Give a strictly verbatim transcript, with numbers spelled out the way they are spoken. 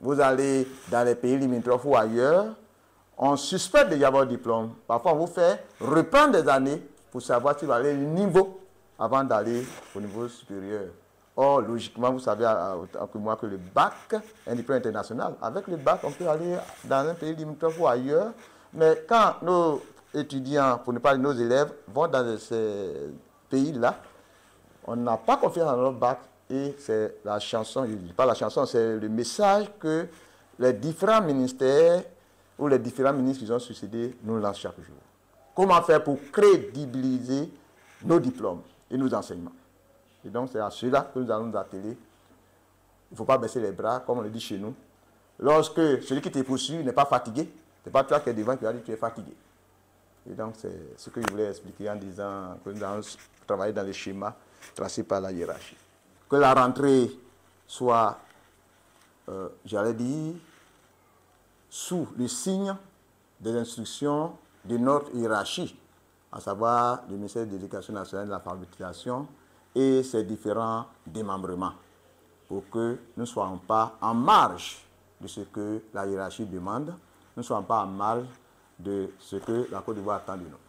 vous allez dans les pays limitrophes ou ailleurs, on suspecte déjà votre diplôme. Parfois, on vous fait reprendre des années pour savoir si vous allez le niveau avant d'aller au niveau supérieur. Or, logiquement, vous savez autant que moi que le bac est un diplôme international. Avec le bac, on peut aller dans un pays limitrophe ou ailleurs. Mais quand nos étudiants, pour ne pas dire nos élèves, vont dans ces pays-là, on n'a pas confiance dans notre bac. Et c'est la chanson, je ne dis pas la chanson, c'est le message que les différents ministères ou les différents ministres qui ont succédé nous lancent chaque jour. Comment faire pour crédibiliser nos diplômes et nos enseignements? Et donc c'est à cela que nous allons nous atteler. Il ne faut pas baisser les bras, comme on le dit chez nous. Lorsque celui qui te poursuit n'est pas fatigué, ce n'est pas toi qui es devant qui va dire que tu es fatigué. Et donc c'est ce que je voulais expliquer en disant que nous allons travailler dans les schémas tracés par la hiérarchie. Que la rentrée soit, euh, j'allais dire, sous le signe des instructions de notre hiérarchie, à savoir le ministère de l'Éducation nationale et de l'alphabétisation et ses différents démembrements, pour que nous ne soyons pas en marge de ce que la hiérarchie demande, nous ne soyons pas en marge de ce que la Côte d'Ivoire attend de nous.